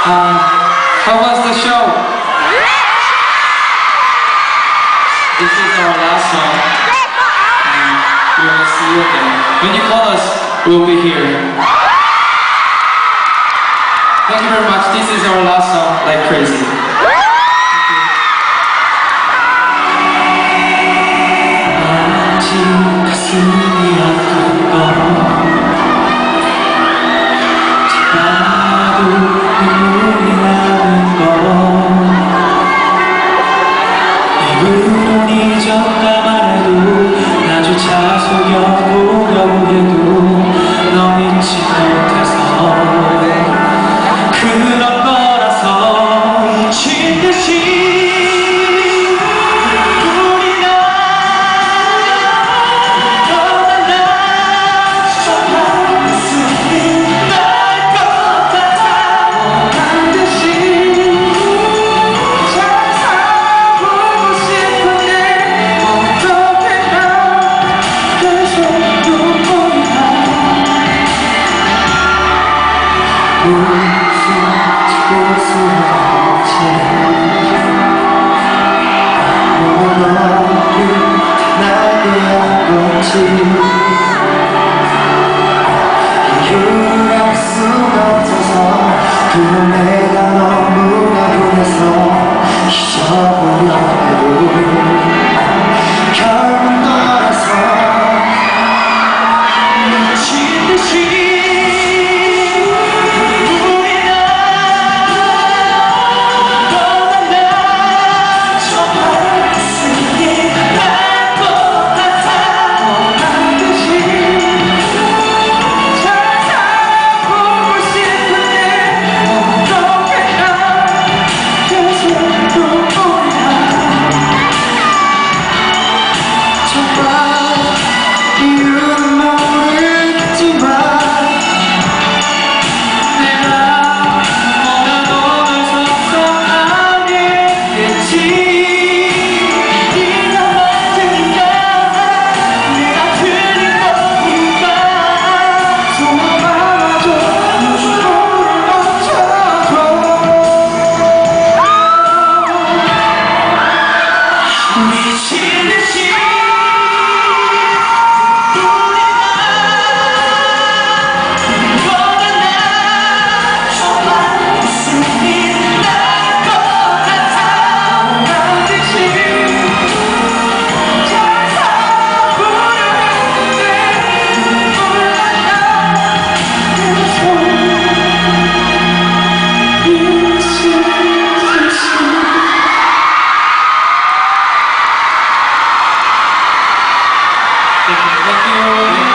How was the show? This is our last song. We will see you again. When you call us, we'll be here. Thank you very much. This is our last song, Like Crazy. 내가 너무나 그래서 잊어보려 해도 결국 너라서 미친 듯이 우리 나 너나 나 정말 가슴이 날 것 같아 반드시 Thank you.